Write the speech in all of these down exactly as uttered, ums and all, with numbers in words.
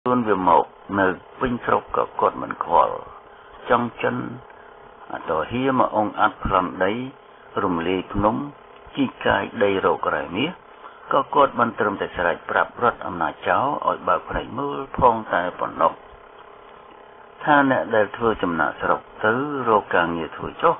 luôn về một nơi vinh sốc có cột mình khỏa trong chân tổ hiếm mà ông át làm đấy rùm lì núng chi cài đầy rộ cái mía có cột ban trầm tại sài prap rốt âm na cháu ở bờ này mưa phong tại bọn nọc tha nè để thưa chấm nã sọc tứ rô càng nhiều thổi chó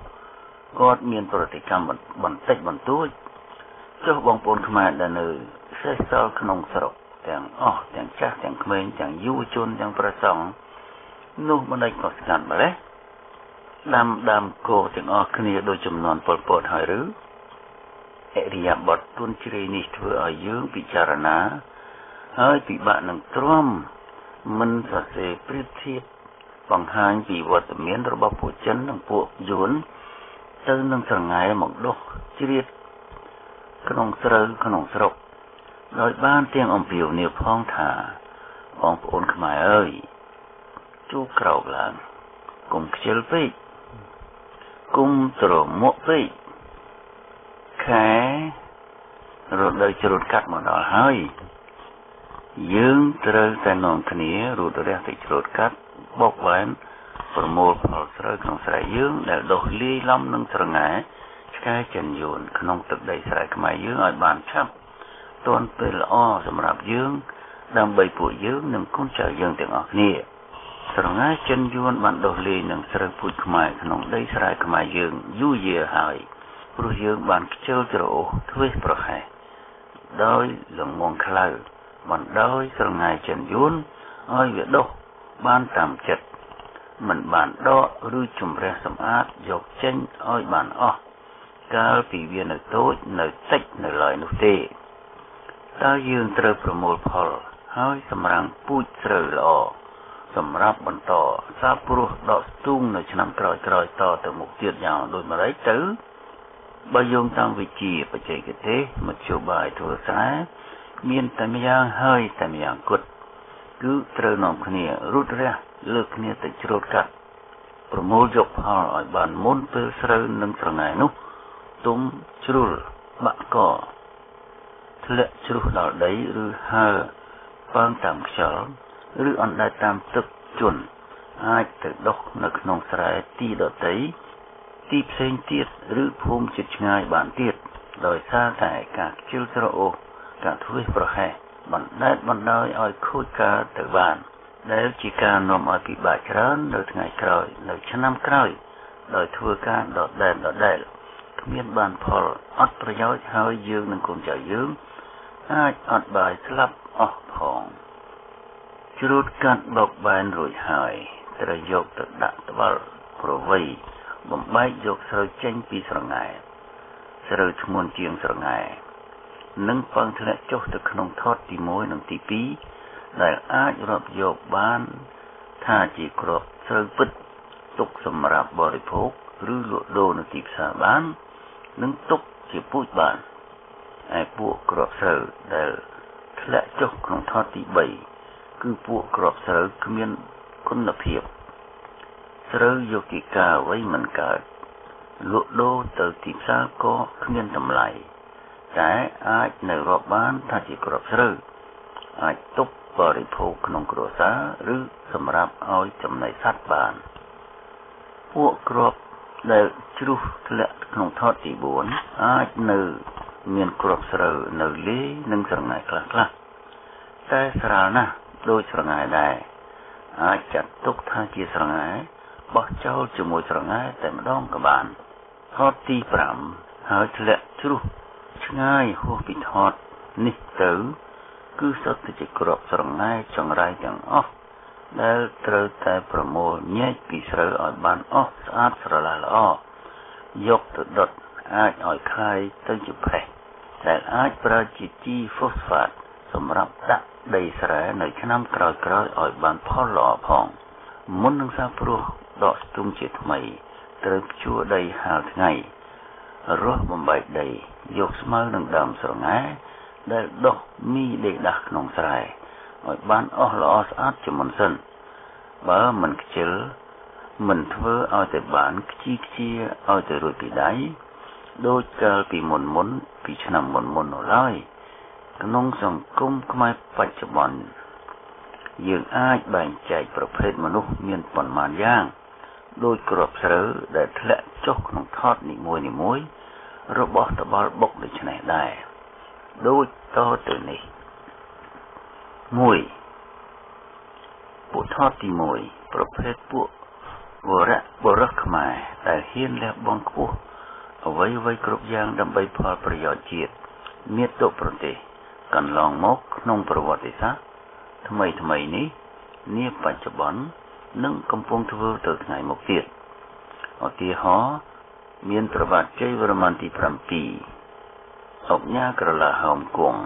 cột miềnประติกรรมบันติบันตุ้ยเจ้าบองปนขมาดานเลยเสสาวขนมสระแต่งอ๋อแต่งจ้าแต่งเมนแต่งยูจนแต่งประสงนู่มันได้ก่อสกัดมาเลยดำดำโกแต่งอ๋อขณีโดยจำนวนปนปนหายหรือเอริยาบทตุนจรีนิทเวออายุพิจารณาเฮ้ยปีบะหนังตรมมันสะเสปริทิบบังหางปีวัดเมียนระบบผู้จันหนังพวกยุนเติมหนังสังไงหมกดกจริตขนมเสรขนมสรกโดยบ้านเตียงอมผิวเหนียวพ้องถาของปนขมายเอ้ยจูกราวหลังกุมเชลปีกุมตรมกปีแค่รถเลยจรดกัดมาดอลให้ยืงเตรแต่นองขณีรูดเรียกติจรดกัดบอกไว้ประโมทพอเสรขนมสายยืงแต่ดอกลีล้ำนึงสระไงแค่เจนโยนขนมตึกได้สายขมายยืงอ่อยบานชับต้นเป็นละอ้อสำหรับยืงดำใบปุ๋ยยืงหนึ่งคุ้นเจอยืงแต่ออกนี่สระไงเจนโยนบันดอกลีหนึ่งสระปุ๋ยขมายขนมได้สายขมายยืงยู่เยี่ยหายผู้ยืงบันเจ้าจะโอทวีประเหยโดยหลงมองคลายบันโดยสระไงเจนโยนอ้อยเวดดบ้านตามจัดมันบานดอหรือจุ่มแร่สมอาดยกเช่นอ้อยบานอ้อกาลปีเวียนในโต๊ะในเต็กในลอยนุเตตายืนเตรประโมลพอลให้สำรังพูดเตรลอสำรับบรรต่อซาปรุดอกตุ้งในชนำกรอยกรอยต่อแต่หมกเตียดยาวโดยมาไรตื้อบายงตังวิจีปัจเจกเตมัจจุบายทัวสายเมียนแต่ไม่ยังให้แต่ไม่ยังกดคือเตรนอมขณีรุดเรียเลิกขณีติจรดกัดประโมลยกพอลอ่อยบานมุนเปลเสรนึงสระไงนุตุ้มจรุลบะก่อทะเลจรุลดาวใดหรือหาปางตามเฉลหรืออันใดตามตึกจุนอาจจะดอกในขนมสายตีดอกใดตีเพลงเตียดหรือภูมิจิตง่ายบานเตียดโดยซาแต่กากจิลตระโอกากทวีประเหยบันได้บันได้อ้อยคุยกาตะบานแล้วจีการนมอ้อยปีบาจรันโดยไงกรอยโดยชนะกรอยโดยทัวการดอกแดนดอกแดนเมียนบานพอลอัดประโยชน์ให้ยืงหนึ่งคนจะยืงอาจอัดใบสลับออกพองจุดการบอกใบรวยหายตระยกตะดักตะวัลโปรวีบ่มใบยกสระเจนปีสระไงสระชมวนเจียงสระไงนึ่งฟังทะเลโจตะขนมทอดตีมวยหนึ่งตีปีได้อาจรับยกบ้านท่าจีกรอบสระปิดตุกสำหรับบริโภคหรือลวดโดนติบสาบ้านนึ่งตุกจีพูดบ้านไอ้พวกกรอบเสือได้ทะเลโจขนมทอดตีใบคือพวกกรอบเสือขมิ้นคุณภาพเสือโยกิกาไว้มันกาลวดโดเติติบสาก็ขมิ้นทำลายแต่อาจในรอบบ้านท่าจีกรอบเสืออาจตุกบริโภคขนมกรอบสาหรือสำหรับเอาจำในสัตว์บ้านพวกกรอบได้จุดทะเลขนมทอดตีบวนอาจเนื้อเมียนกรอบเสือเนื้อเลี้ยนึ่งสระไงคลาคลาแต่สระนะโดยสระไงได้อาจจัดตุกท่าจีสระไงบอกเจ้าจมูกสระไงแต่ไม่ต้องกับบานทอดตีปรำหาทะเลจุดง่ายหัวปิดทอดนิตือคือสัตว์จะกรอบสระไงจังไรอย่างอ๋อแล้วเติร์แต่ประโมทเนี้ยปีเสืออ่อยบานอ๋อสะอาดสระลาละอ๋อยกตัดดดอาจอ่อยคลายตั้งจุดแผลแต่อาจประจิตจีฟอสฟาตสำหรับดักได้สระในขนมกรอยกรอยอ่อยบานพ่อหล่อพองมุนนังซาปรุดอกตุ้งจิตใหม่เติมชั่วได้หาไงรถบำบัดได้ยกสมัยหนึ่งดำสระไงได้ดอกมีเด็กดักนองสายอ่อยบานอ๋อละอ๋อสะอาดจมันสั้นบ่มันเจอมันเถื่อเอาแต่บานขี้เชี่ยเอาแต่รวยปีได้โดยเกิดปีหมุนหมุนปีชนะหมุนหมุนหน่อยขนมสังคมขมายปัจจุบันយើងអាចបែងចែកប្រភេទមនុស្សមានប៉ុន្មានយ៉ាងដោយក្របស្រូវដែលធ្លាក់ចុះក្នុងថតនីមួយៗរបស់តបល់បុកដូចនេះដែរដូចតទៅនេះមួយពួកថតទីមួយប្រភេទពួកវរៈបរិះខ្មែរដែលហ៊ានលះបង់ខ្ពស់អ្វីៗគ្រប់យ៉ាងដើម្បីផលប្រយោជន៍ជាតិមាតុប្រទេសកន្លងមកក្នុងប្រវត្តិសាស្ត្រថ្មីថ្មីនេះនាបច្ចុប្បន្ននិងកំពុងធ្វើទៅថ្ងៃមុខទៀតឧទាហរណ៍មានព្រះបាទជ័យវរ្ម័នទីប្រាំពីរអុកញ៉ាក្រឡាហោមគង់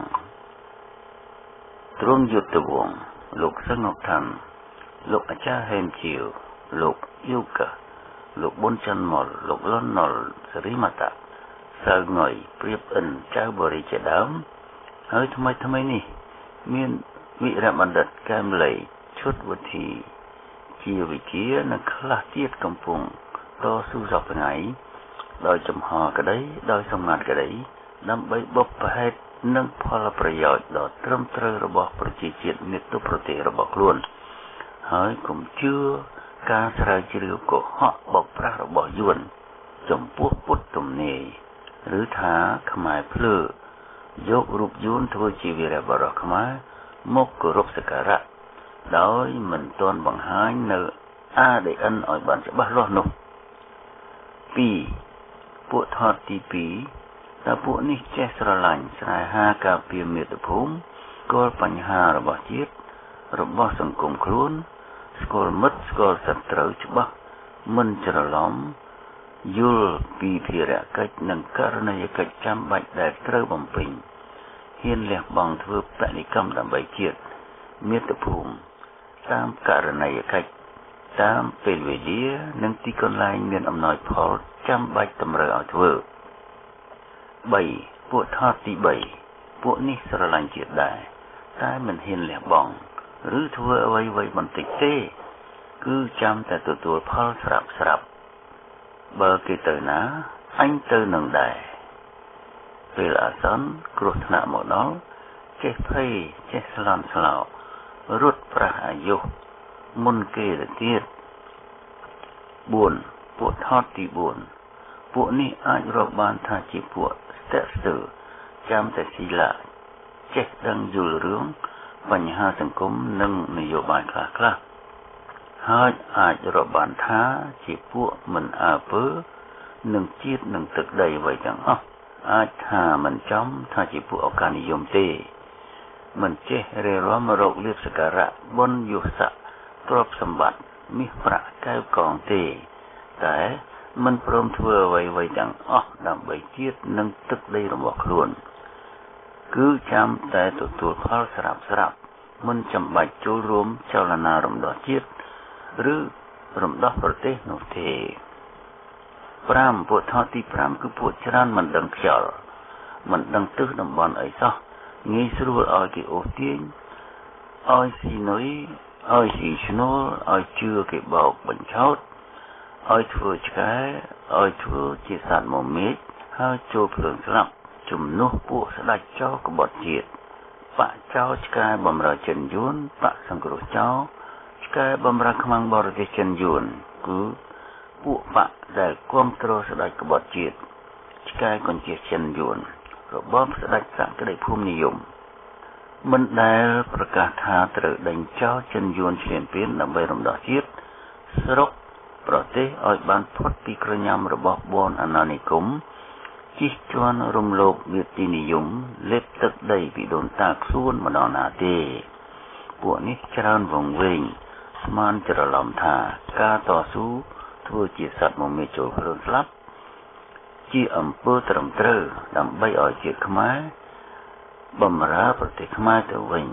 ទ្រង់យុទ្ធវង្សលោកសង្ឃថានលោកអាចារ្យហេមជាវលោកយុកលោកប៊ុនច័ន្ទមលលោកលន់ណុលសេរីម៉ាតាសៅងុយព្រៀបអិនចៅបរិជាដើមហើយថ្មីថ្មីនេះមានវិរៈបណ្ឌិតកែមលីឈុតវិធីជាវិជានិងខ្លះទៀតកំពុងតស៊ូសពថ្ងៃដោយចំហក្តីដោយសម្ងាត់ក្តីដើម្បីបុព្វហេតុនិងផលប្រយោជន៍ដ៏ត្រឹមត្រូវរបស់ប្រជាជាតិមាតុប្រទេសរបស់ខ្លួនហើយកុំជឿការស្រាវជ្រាវកុហកបោកប្រាស់របស់យួនចំពោះពុទ្ធទំនាយឬថាខ្មែរភ្លើយករូបយួនធ្វើជាវីរបុរសខ្មែរមកគោរពសក្ការៈដោយមិនទាន់បង្ហាញនៅ a đê en ឲ្យបានច្បាស់លាស់នោះពីរពួកថតទីពីរតើពួកនេះចេះស្រឡាញ់ស្នេហាការពារមាតុភូមិស្គាល់បញ្ហារបស់ជាតិរបស់សង្គមខ្លួនស្គាល់មិត្តស្គាល់សត្រូវច្បាស់មិនច្រឡំយល់ពីភារកិច្ចនិងករណីយកិច្ចចាំបាច់ដែលត្រូវបំពេញហ៊ានលះបង់ធ្វើបដិកម្មដើម្បីជាតិមាតុភូមិតាមករណីយកិច្ចតាមពេលវេលានិងទីកន្លែងមានអំណោយផលចាំបាច់តម្រូវឲ្យធ្វើបីពួកថតទីបីពួកនេះស្រឡាញ់ជាតិដែរតែមិនហ៊ានលះបង់ឬធ្វើអ្វីៗបន្តិចទេគឺចាំតែទទួលផលស្រាប់ស្រាប់បើគេទៅណាអញទៅនឹងដែរពេលអាសន្នគ្រោះថ្នាក់មកដល់ចេះភ័យចេះស្លន់ស្លោរត់ប្រះអាយុមុនគេទៅទៀតបួនពួកថតទីបួនពួកនេះអាចរាប់បានថាជាពួកស្ទាក់ស្ទើរចាំតែស៊ីឡាចេះដឹងយល់រឿងបញ្ហាសង្គមនិងនយោបាយខ្លះខ្លះហើយអាចរាប់បានថាជាពួកមិនអើពើនឹងជាតិនឹងទឹកដីអ្វីទាំងអស់អាចថាមិនចំថាជាពួកអកានិយមទេមិនចេះរេរាំរកលៀបសក្ការៈបុណ្យយុស័កទ្រព្យសម្បត្តិមាសប្រាក់កែវកងទេតែមិនព្រមធ្វើអ្វីៗទាំងអស់ដើម្បីជាតិនិងទឹកដីរបស់ខ្លួនគឺចាំតែទទួលផលស្រាប់ស្រាប់មិនចាំបាច់ចូលរួមចលនារំដោះជាតិឬរំដោះប្រទេសនោះទេប្រាំពួកថតទីប្រាំគឺពួកច្រើនមិនដឹងខ្យល់មិនដឹងទិសតំបន់អីសោះងាយស្រួលឲ្យគេអូសទាញឲ្យស៊ីនុយឲ្យស៊ីឈ្នួលឲ្យជឿគេបោកបញ្ឆោតឲ្យធ្វើឆ្កែឲ្យធ្វើជាសត្វមមេឃហើយចូលភ្លើងស្លាប់ជំនួសពួកស្ដេចចោរក្បត់ជាតិបកចោរឆ្កែបំរើចិនយួនបកសង្គ្រោះចោរឆ្កែបំរើខ្មាំងបរទេសចិនយួនគឺពួកបកដែលគ្រប់គ្រងស្ដេចក្បត់ជាតិឆ្កែកញ្ជះចិនយួនរបបស្ដេចសក្តិភូមិនិយមមិនដែលប្រកាសថាត្រូវដេញចោលចិនយួនឈ្លានពានដើម្បីរំដោះជាតិស្រុកប្រទេសឲ្យបានផុតពីក្រញាំរបស់បនអាណានិគមជិះជាន់រំលោភមាតុនិយមលេបទឹកដីពីដូនតាខ្លួនម្ដងណាទេពួកនេះច្រើនវង្វេងស្មានច្រឡំថាការតស៊ូធ្វើជាសត្វមមេចូលភ្លើងស្លាប់ជាអំពើត្រឹមត្រូវដើម្បីឲ្យជាតិខ្មែរបម្រើប្រទេសខ្មែរទៅវិញ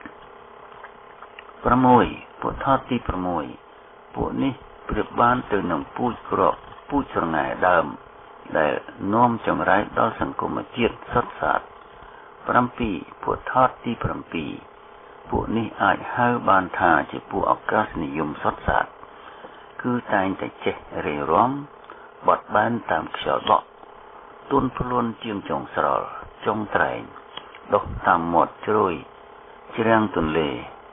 ប្រាំមួយពួកថតទីប្រាំមួយពួកនេះប្រៀបបានទៅនឹងពូជក្របពូជស្រងែដើមដែលនាំចង្រៃដល់សង្គមជាតិសុទ្ធសាធប្រាំពីរពួកថតទីប្រាំពីរពួកនេះអាចហៅបានថាជាពួកឱកាសនិយមសុទ្ធសាធគឺតែងតែចេះរេរាំបត់បែនតាមខ្យល់បក់ទុនខ្លួនជាងចុងស្រល់ចុងត្រែងដុះតាមមាត់ជ្រោយជ្រាំងទន្លេ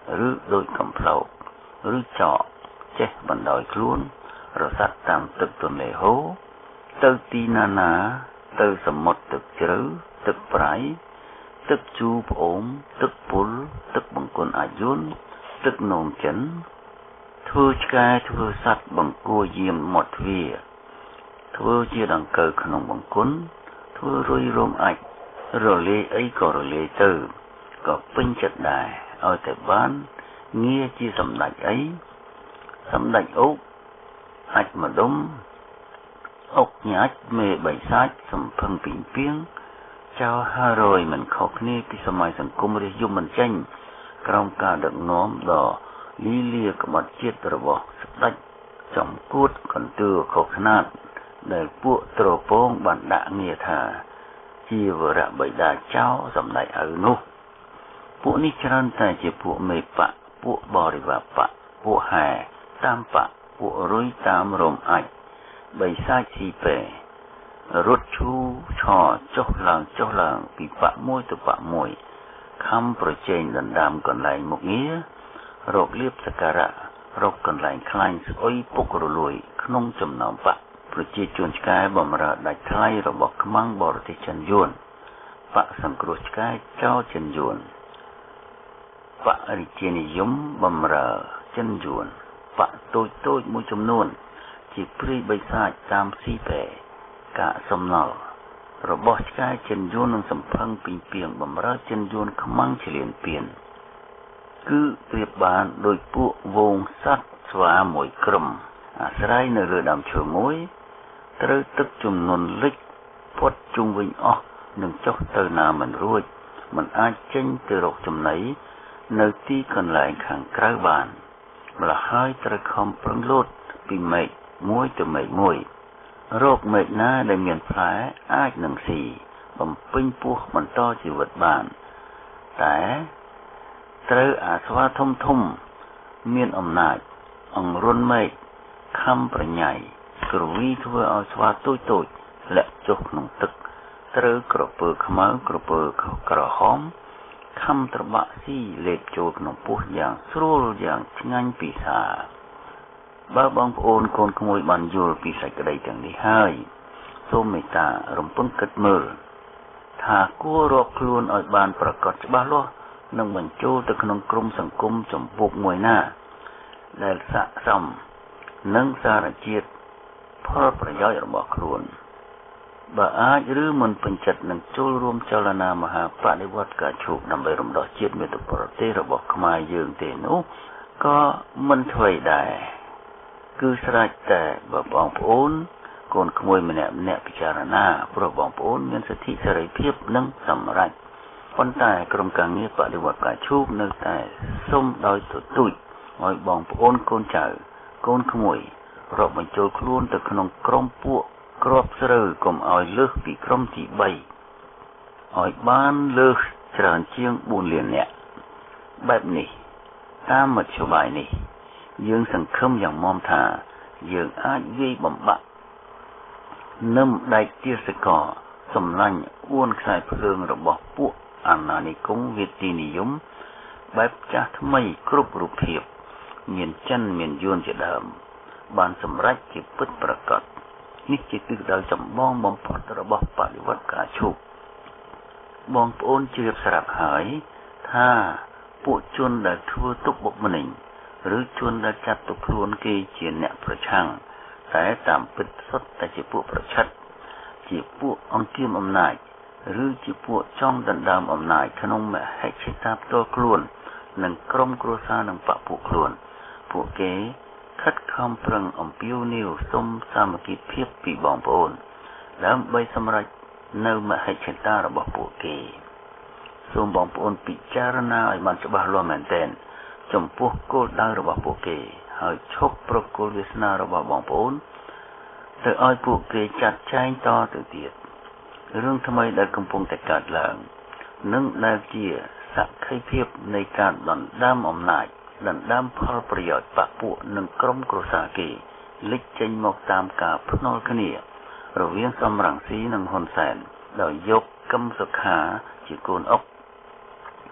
ឬដូចកំប្លោកឬចកចេះបណ្ដោយខ្លួនរសាត់តាមទឹកទន្លេហូរទៅទីណាណាទៅសមុទ្រទឹកជ្រៅទឹកប្រៃទឹកជូរផ្អូមទឹកពុលទឹកបង្គន់អាយុនទឹកនោមចិនធ្វើឆ្កែធ្វើសត្វបង្គួរយាមមាត់ទ្វារធ្វើជាដង្កូវក្នុងបង្គន់ធ្វើរុយរោមអាចរលាយអីក៏រលាយទៅក៏ពេញចិត្តដែរឲ្យតែបានងារជាសម្ដេចអីសម្ដេចអុកអាចម្ដុំអុកញាច់មេបៃសាច់សំភឹងពីងពីងចៅហារយមិនខុសគ្នាពីសម័យសង្គមរាជយមមិនចេញក្រោមការដឹកនាំដ៏លីលាក្បត់ជាតិរបស់ស្ដេចចំគួតកន្ទឿខុសខ្នាតដែលពួកត្រពងបានដាក់ងារថាជាវរៈបិតាចៅសម្ដេចឪនោះពួកនេះច្រើនតែជាពួកមេបៈពួកបរិវាបៈពួកហែតាមបៈពួករុយតាមរមអាចបិសាចស៊ីពេរត់ឈូឆោចុះឡើងចុះឡើងពីបៈមួយទៅបៈមួយខំប្រជែងដណ្ដើមកន្លែងមុខងាររកលៀបសក្ការៈរកកន្លែងខ្លាញ់ស្អុយពុករលួយក្នុងចំណោមបៈប្រជាជនឆ្កែបំរើដាច់ថ្លៃរបស់ខ្មាំងបរទេសចិនយួនបៈសង្គ្រោះឆ្កែចោលចិនយួនបៈរាជានិយមបំរើចិនយួនបៈតូចតូចមួយចំនួនជាព្រាយបិសាចតាមស៊ីពេកាកសំណល់របស់ឆ្កែចិនយួននិងសំភឹងពីងពីងបំរើចិនយួនខ្មាំងឈ្លានពានគឺប្រៀបបានដោយពួកវងសត្វស្វាមួយក្រុមអាស្រ័យនៅលើដើមឈើមួយត្រូវទឹកជំនន់លិចផុតជុំវិញអស់នឹងចុះទៅណាមិនរួចមិនអាចចេញទៅរកចំណីនៅទីកន្លែងខាងក្រៅបានម្ល៉េះហើយត្រូវខំប្រឹងលោតពីមេឃមួយទៅមេឃមួយរោគមេឃណាដែលមានផ្លែអាចនឹងស៊ីបំពេញពោះបន្តជីវិតបានតែត្រូវអាស្វាធំធំមានអំណាចអង្រុនមេឃខំប្រញ៉ៃក្រវីធ្វើឲ្យស្វាតូចតូចលាក់ចុះក្នុងទឹកត្រូវក្រពើខ្មៅក្រពើក្រហមខំត្របាក់ស៊ីលេបចូលក្នុងពោះយ៉ាងស្រួលយ៉ាងឆ្ងាញ់ពិសាបើបងប្អូនកូនក្មួយបានយល់ពីសេចក្តីទាំងនេះហើយសូមមេត្តារំពឹងគិតមើលថាគួររកខ្លួនឲ្យបានប្រកបច្បាស់លាស់និងបញ្ចូលទៅក្នុងក្រុមសង្គមចម្ពោះមួយណាដែលស័ក្តិសមនឹងសារជាតិផលប្រយោជន៍របស់ខ្លួនបើអាចឬមិនពេញចិត្តនឹងចូលរួមចលនាមហាបដិវត្តការឈូកដើម្បីរំដោះជាតិមាតុប្រទេសរបស់ខ្មែរយើងទេនោះក៏មិនធ្វើដែរគឺស្រេចតែបើបងប្អូនកូនក្មួយម្នាក់ម្នាក់ពិចារណាព្រោះបងប្អូនមានសិទ្ធិសេរីភាពនិងសម្រេចប៉ុន្តែក្រុមការងារបដិវត្តការឈូកនៅតែសុំដោយទទូចឲ្យបងប្អូនកូនចៅកូនក្មួយរាប់បញ្ចូលខ្លួនទៅក្នុងក្រុមពួកគ្រាប់ស្រូវកុំឲ្យលើសពីក្រុមទីបីឲ្យបានលើសច្រើនជាងបួនលាននាក់បែបនេះតាមមធ្យោបាយនេះយើងសង្ឃឹមយ៉ាងមាំថាយើងអាចវាយបំបាក់នឹមដែកទាសកលសម្លាញ់អួនខ្សែភ្លើងរបស់ពួកអាណានិគមវិទ្យានិយមបែបចាស់ថ្មីគ្រប់រូបភាពមានចិនមានយួនជាដើមបានសម្រេចជាពិតប្រាកដនេះជាទិសដៅចម្បងបំផុតរបស់បដិវត្តការឈូកបងប្អូនជ្រាបស្រាប់ហើយថាពួកជនដែលធ្វើទុកបុកម្នេញឬជនដែលចាត់ទុកខ្លួនគេជាអ្នកប្រឆាំងតែតាមពិតសុទ្ធតែជាពួកប្រឆិតជាពួកអង្គាមអំណាចឬជាពួកចង់ដណ្ដើមអំណាចក្នុងមហិច្ឆតាផ្ទាល់ខ្លួននិងក្រុមគ្រួសារនិងបពុខ្លួនពួកគេខិតខំប្រឹងអំពាវនាវសុំសាមគ្គីភាពពីបងប្អូនដើម្បីសម្រេចនៅមហិច្ឆតារបស់ពួកគេសូមបងប្អូនពិចារណាឲ្យបានច្បាស់លាស់មែនទែនចំពោះគោលដៅរបស់ពួកគេហើយឈប់ប្រគល់វាសនារបស់បងប្អូនទៅឲ្យពួកគេចាត់ចែងតទៅទៀតរឿងថ្មីដែលកំពុងតែកើតឡើងនិងដែលជាសក្ខីភាពនៃការដណ្ដើមអំណាចដណ្ដើមផលប្រយោជន៍បកពួកនិងក្រុមគ្រួសារគេលេចចេញមកតាមការភ្នាល់គ្នារវាងសំរងស៊ីនិងហ៊ុនសែនដោយយកកឹមសុខាជាកូនអុក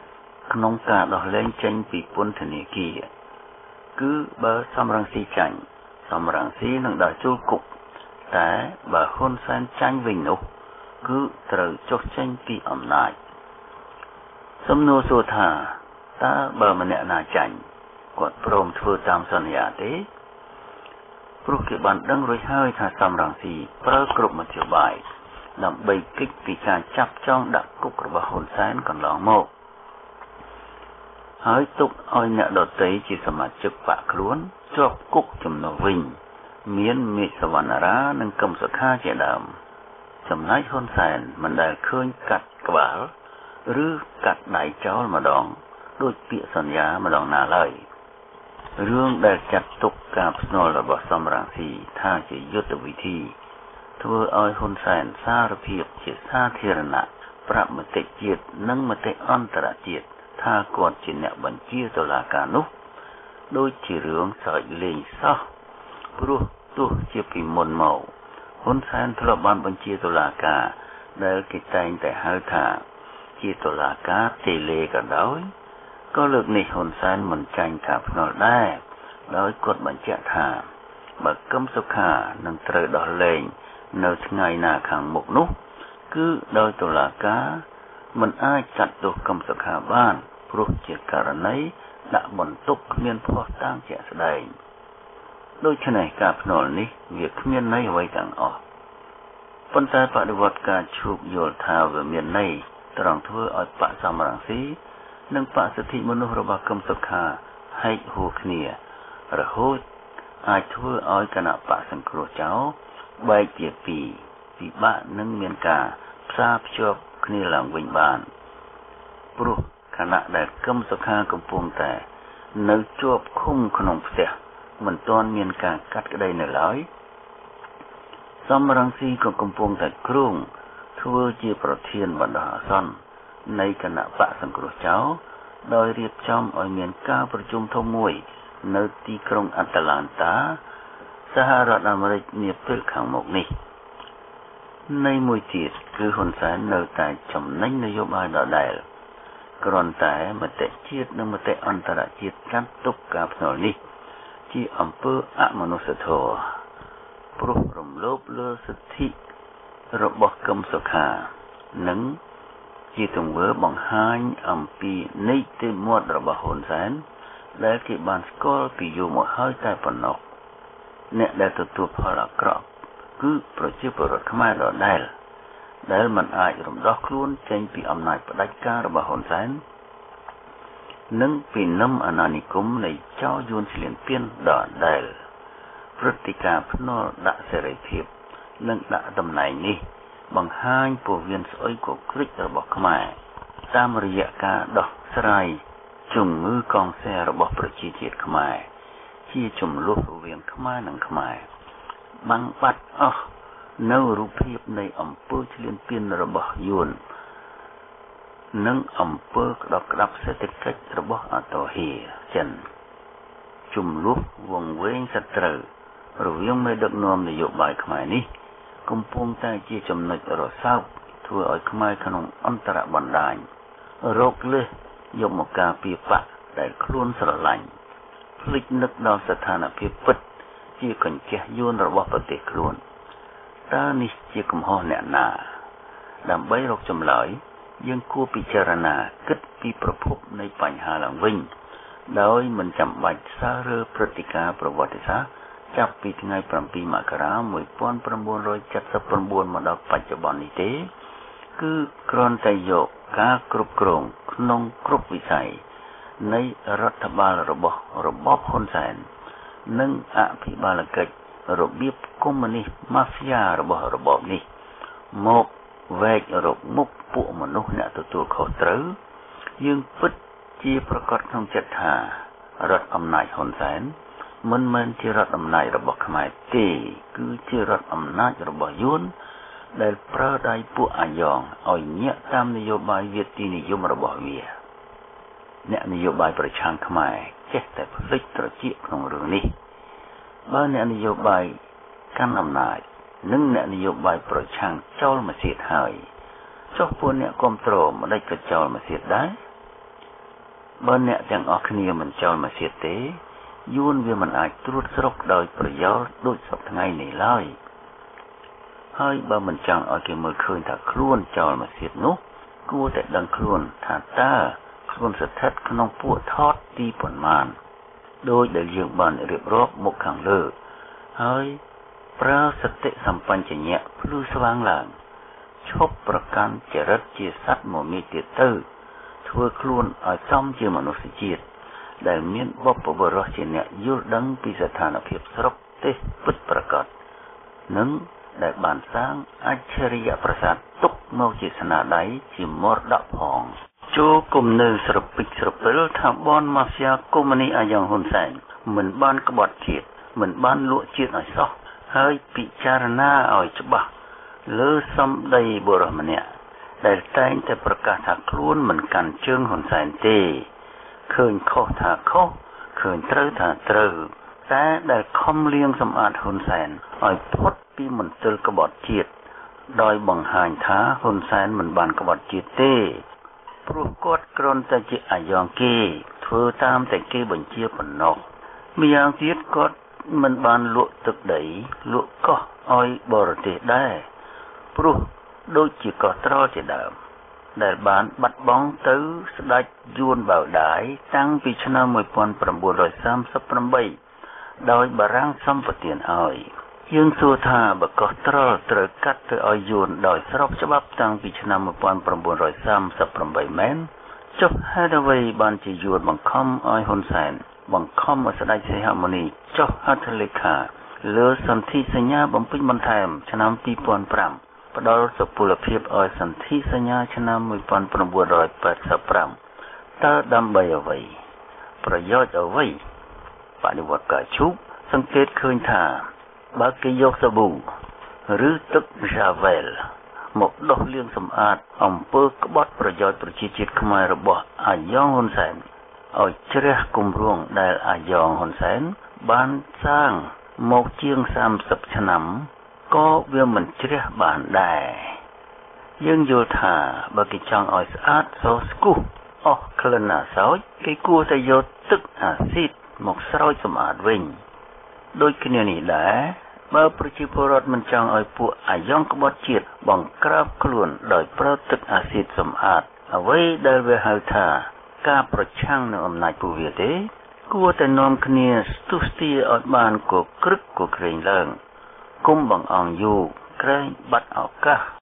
ក្នុងការដោះលែងចេញពីពន្ធនាគារគឺបើសំរងស៊ីចាញ់សំរងស៊ីនឹងដល់ចូលគុកតែបើហ៊ុនសែនចាញ់វិញនោះគឺត្រូវចុះចេញពីអំណាចសំណួរសួរថាតើបើម្នាក់ណាចាញ់គាត់ព្រមធ្វើតាមសន្យាទេព្រោះគេបានដឹងរួចហើយថាសំរងស៊ីប្រើគ្រប់មធ្យោបាយដើម្បីគេចពីការចាប់ចងដាក់គុករបស់ហ៊ុនសែនកន្លងមកហើយទុកឲ្យអ្នកដទៃជាសមាជិកបកខ្លួនជាប់គុកចំណុះវិញមានមេឃសវណ្ណារានិងកឹមសុខាជាដើមចំណែកហ៊ុនសែនមិនដែលឃើញកាត់ក្បាលឬកាត់ដៃចោលម្ដងដូចពាក្យសន្យាម្ដងណាឡើយរឿងដែលចាត់ទុកការភ្នាល់របស់សំរងស៊ីថាជាយុទ្ធវិធីធ្វើឲ្យហ៊ុនសែនសារភាពជាសាធារណៈប្រាប់មតិជាតិនិងមតិអន្តរជាតិថាគាត់ជាអ្នកបញ្ជាតុលាការនោះដូចជារឿងសើចលេងសោះព្រោះទោះជាពីមុនមកហ៊ុនសែនធ្លាប់បានបញ្ជាតុលាការដែលគេតែងតែហៅថាជាតុលាការតេលេក៏ដោយក៏លើកនេះហ៊ុនសែនមិនចាញ់ការភ្នាល់ដែរដោយគាត់បញ្ជាក់ថាបើកឹមសុខានឹងត្រូវដោះលែងនៅថ្ងៃណាខាងមុខនោះគឺដោយតុលាការមិនអាចចាត់ទោសកឹមសុខាបានព្រោះជាករណីដាក់បន្ទុកគ្មានភស្តុតាងជាក់ស្ដែងដូច្នេះការភ្នាល់នេះវាគ្មានន័យអ្វីទាំងអស់ប៉ុន្តែបដិវត្តការឈូកយល់ថាវាមានន័យត្រង់ធ្វើឲ្យបកសំរងស៊ីនិងបកសិទ្ធិមនុស្សរបស់កឹមសុខាហែកហួរគ្នារហូតអាចធ្វើឲ្យគណៈបកសង្គ្រោះចោលបែកជាពីរពិបាកនឹងមានការផ្សារភ្ជាប់គ្នាឡើងវិញបានព្រោះខណៈដែលកឹមសុខាកំពុងតែនៅជាប់ឃុំក្នុងផ្ទះមិនទាន់មានការកាត់ក្តីនៅឡើយសំរងស៊ីក៏កំពុងតែគ្រោងធ្វើជាប្រធានបណ្ដោះអាសន្ននៃគណៈបកសង្គ្រោះចោលដោយរៀបចំឲ្យមានការប្រជុំធំមួយនៅទីក្រុងអាត្លង់តាសហរដ្ឋអាមេរិកនាពេលខាងមុខនេះនៃមួយទៀតគឺហ៊ុនសែននៅតែចំណេញនយោបាយដដែលគ្រាន់តែមតិជាតិនិងមតិអន្តរជាតិចាត់ទុកការភ្នាល់នេះជាអំពើអមនុស្សធម៌ព្រោះរំលោភលើសិទ្ធិរបស់កឹមសុខានិងជាទង្វើបង្ហាញអំពីនីតិមាត់របស់ហ៊ុនសែនដែលគេបានស្គាល់ពីយូរមកហើយតែប៉ុណ្ណោះអ្នកដែលទទួលផលអាក្រក់គឺប្រជាពលរដ្ឋខ្មែរដដែលដែលមិនអាចរំដោះខ្លួនចេញពីអំណាចផ្ដាច់ការរបស់ហ៊ុនសែននិងពីនឹមអាណានិគមនៃចៅយួនឈ្លានពានដដែលព្រឹត្តិការណ៍ភ្នាល់ដាក់សេរីភាពនិងដាក់តំណែងនេះបង្ហាញពោះវៀនស្អុយគក្រិចរបស់ខ្មែរតាមរយៈការដោះស្រាយជំងឺកងសែរបស់ប្រជាជាតិខ្មែរជាចំនួនរវាងខ្មែរនិងខ្មែរបាំងបាត់អស់នៅរូបភាពនៃអំពើឈ្លានពានរបស់យួននិងអំពើក្តាប់ក្តាប់សេដ្ឋកិច្ចរបស់អតហ៊ីចិនជំនួសវង្វេងសត្រូវរវាងមេដឹកនាំនយោបាយខ្មែរនេះកំពុងតែជាចំណុចរសើបធ្វើឲ្យខ្មែរក្នុងអន្តរបណ្ដាញរកលេសយកមកការពារបកដែលខ្លួនស្រឡាញ់ភ្លេចនឹកដល់ស្ថានភាពពិតជាកញ្ចក់យួនរបស់ប្រទេសខ្លួនតើនេះជាកំហុសអ្នកណាដើម្បីរកចម្លើយយើងគួរពិចារណាគិតពីប្រភពនៃបញ្ហាឡើងវិញដោយមិនចាំបាច់សាររើព្រឹត្តិការណ៍ប្រវត្តិសាស្ត្រចាប់ពីថ្ងៃប្រាំពីរមករា១៩៧៩មកដល់បច្ចុប្បន្ននេះទេគឺគ្រាន់តែយកការគ្រប់គ្រងក្នុងគ្រប់វិស័យនៃរដ្ឋបាលរបស់របបហ៊ុនសែននិងអភិបាលកិច្ចរបៀបកុម្មុយនីសម៉ាហ្វ្យារបស់របបនេះមកវែករកមុខពួកមនុស្សអ្នកទទួលខុសត្រូវយើងពិតជាប្រកាសក្នុងចិត្តថារដ្ឋអំណាចហ៊ុនសែនមិនមែនជារដ្ឋអំណាចរបស់ខ្មែរទេគឺជារដ្ឋអំណាចរបស់យួនដែលប្រើដៃពួកអាយ៉ងឲ្យញាក់តាមនយោបាយវាទីនិយមរបស់វាអ្នកនយោបាយប្រឆាំងខ្មែរចេះតែភ្លេចត្រចៀកក្នុងរឿងនេះបើអ្នកនយោបាយកាន់អំណាចនិងអ្នកនយោបាយប្រឆាំងចោលមកទៀតហើយចុះពួកអ្នកគ្រប់គ្រងមិនដេចក៏ចោលមកទៀតដែរបើអ្នកទាំងអស់គ្នាមិនចោលមកសៀតទេយួនវាមិនអាចត្រួតស្រុកដោយប្រយោលដូចសពថ្ងៃនេះឡើយហើយបើមិនចង់ឲ្យគេមើលឃើញថាខ្លួនចោលមកសៀតនោះគួរតែដឹងខ្លួនថាតើខ្លួនស្ថិតក្នុងពួកថតទីប៉ុន្មានដោយដែលយើងបានរៀបរាប់មុខខាងលើហើយប្រើសតិសម្បញ្ញៈភ្លឺស្វាងឡើងឈប់ប្រកាន់ចរិតជាសត្វមមាទៀតទៅធ្វើខ្លួនឲ្យសមជាមនុស្សជាតិដែលមានបុព្វបុរសជាអ្នកយល់ដឹងពីស្ថានភាពស្រុកទេសពិតប្រាកដនិងដែលបានសាងអច្ឆរិយប្រាសាទទុកមកជាស្នាដៃជាមរតកផងចូលគុំនៅស្រពិចស្រពិលថាបនម៉ាហ្វៀកុម្មុយនីអាយ៉ងហ៊ុនសែនមិនបានក្បត់ជាតិមិនបានលក់ជាតិឲ្យសោះហើយពិចារណាឲ្យច្បាស់លើសម្ដីបុរសម្នាក់ដែលតែងតែប្រកាសថាខ្លួនមិនកាន់ជើងហ៊ុនសែនទេឃើញខុសថាខុសឃើញត្រូវថាត្រូវតែដែលខំលៀងសម្អាតហ៊ុនសែនឲ្យផុតពីមន្ទិលក្បត់ជាតិដោយបង្ហាញថាហ៊ុនសែនមិនបានក្បត់ជាតិទេព្រោះគាត់គ្រាន់តែជាអាយ៉ងគេធ្វើតាមតែគេបញ្ជាប៉ុណ្ណោះម្យ៉ាងទៀតគាត់មិនបានលក់ទឹកដីលក់កោះឲ្យបរទេសដែរព្រោះដូចជាកោះត្រល់ជាដើមដែលបានបាត់បង់ទៅស្ដេចយួនបៅដាយតាំងពីឆ្នាំmột nghìn chín trăm ba mươi támដោយបារាំងសម្បទានឲ្យយើងសួរថាបើកោះត្រល់ត្រូវកាត់ទៅឲ្យយួនដោយស្របច្បាប់តាំងពីឆ្នាំmột nghìn chín trăm ba mươi támមែនចុះហេតុអ្វីបានជាយួនបង្ខំឲ្យហ៊ុនសែនបង្ខំឲ្យស្ដេចសីហមុនីចុះហត្ថលេខាលើសន្ធិសញ្ញាបំពេញបន្ថែមឆ្នាំពីរពាន់ប្រាំផ្ដល់សុពលភាពឲ្យសន្ធិសញ្ញាឆ្នាំmột nghìn chín trăm tám mươi lămតើដើម្បីអ្វីប្រយោជន៍អ្វីបដិវត្តកាឈូបសង្កេតឃើញថាបើគេយកសាប៊ូឬទឹកយ៉ាវែលមកដុសលាងសម្អាតអំពើក្បត់ប្រយោជន៍ប្រជាជាតិខ្មែររបស់អាយ៉ងហ៊ុនសែនឲ្យជ្រះគម្រោងដែលអាយ៉ងហ៊ុនសែនបានសាងមកជាងសាមសិបឆ្នាំក៏វាមិនជ្រះបានដែរយើងយល់ថាបើគេចង់ឲ្យស្អាតសស្គុះអស់ក្លិនអាសោចគេគួរតែយកទឹកអាស៊ីតមកស្រោចសម្អាតវិញដូចគ្នានេះដែរបើប្រជាពលរដ្ឋមិនចង់ឲ្យពួកអាយ៉ងក្បត់ជាតិបង្ក្រាបខ្លួនដោយប្រើទឹកអាស៊ីតសម្អាតអ្វីដែលវាហៅថាការប្រឆាំងនឹងអំណាចពួកវាទេគួរតែនាំគ្នាស្ទុះស្ទាឲ្យបានកក្រឹកកក្រែងឡើងគុំបង្អង់យូរក្រែងបាត់ឱកាស